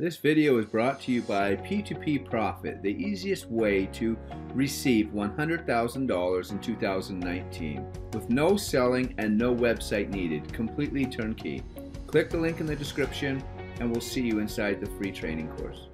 This video is brought to you by P2P Profit, the easiest way to receive $100,000 in 2019 with no selling and no website needed, completely turnkey. Click the link in the description and we'll see you inside the free training course.